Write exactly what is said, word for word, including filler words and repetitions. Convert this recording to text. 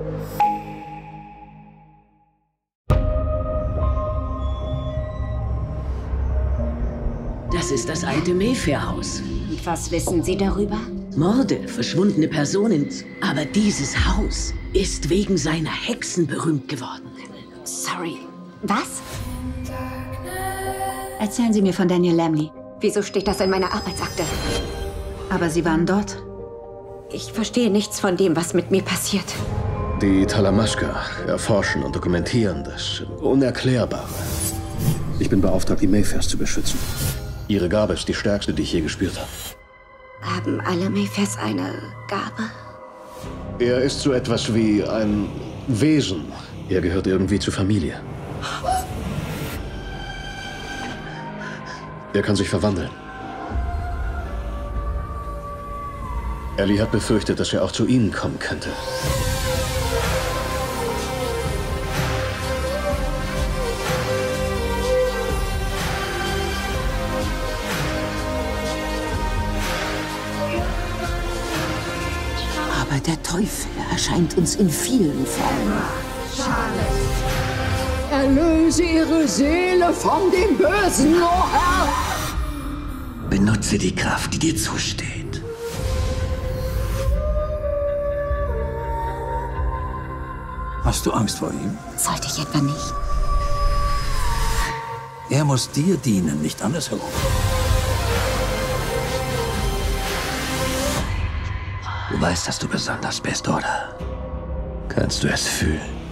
Das ist das alte Mayfair-Haus. Und was wissen Sie darüber? Morde, verschwundene Personen. Aber dieses Haus ist wegen seiner Hexen berühmt geworden. Sorry. Was? Erzählen Sie mir von Daniel Lamley. Wieso steht das in meiner Arbeitsakte? Aber Sie waren dort. Ich verstehe nichts von dem, was mit mir passiert. Die Talamasca erforschen und dokumentieren das Unerklärbare. Ich bin beauftragt, die Mayfairs zu beschützen. Ihre Gabe ist die stärkste, die ich je gespürt habe. Haben alle Mayfairs eine Gabe? Er ist so etwas wie ein Wesen. Er gehört irgendwie zur Familie. Er kann sich verwandeln. Ellie hat befürchtet, dass er auch zu Ihnen kommen könnte. Aber der Teufel erscheint uns in vielen Formen. Erlöse ihre Seele von dem Bösen, o Herr! Benutze die Kraft, die dir zusteht. Hast du Angst vor ihm? Sollte ich etwa nicht? Er muss dir dienen, nicht andersherum. Du weißt, dass du besonders bist, oder? Kannst du es fühlen?